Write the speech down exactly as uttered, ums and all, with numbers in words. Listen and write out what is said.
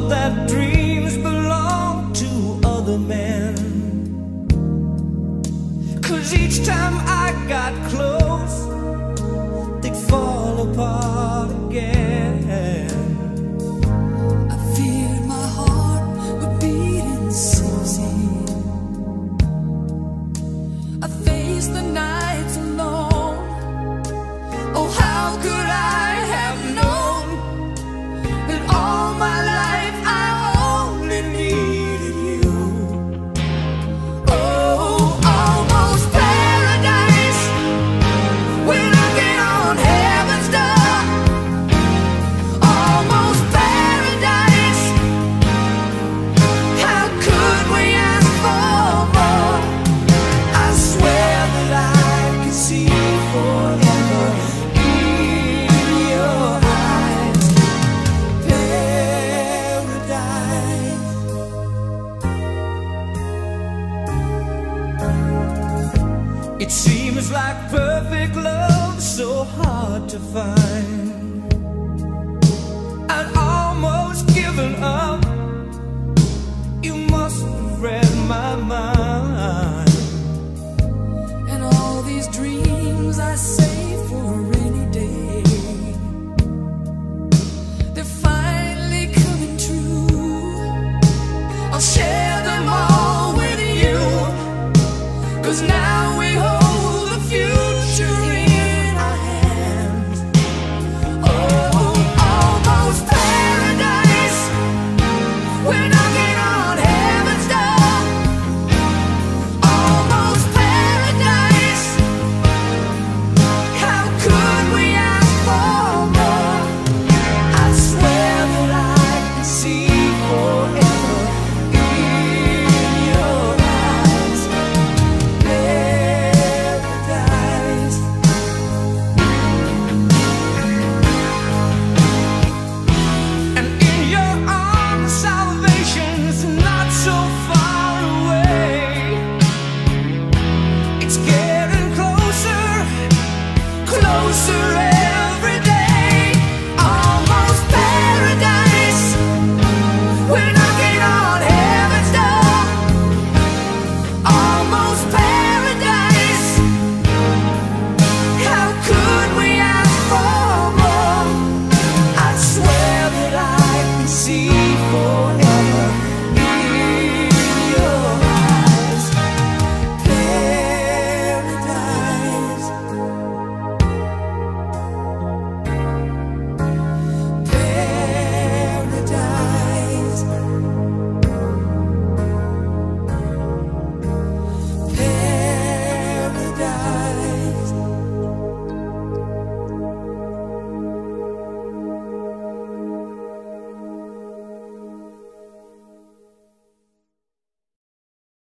thought that dreams belong to other men, 'cause each time I got close, they'd fall apart again. I feared my heart would beat insane. I faced the nights alone. Oh, how could I have known that all my life I only needed you? Oh, almost paradise, we're looking on heaven's door. Almost paradise, how could we ask for more? I swear that I could see forever in your eyes. Paradise. It seems like perfect love so hard to find.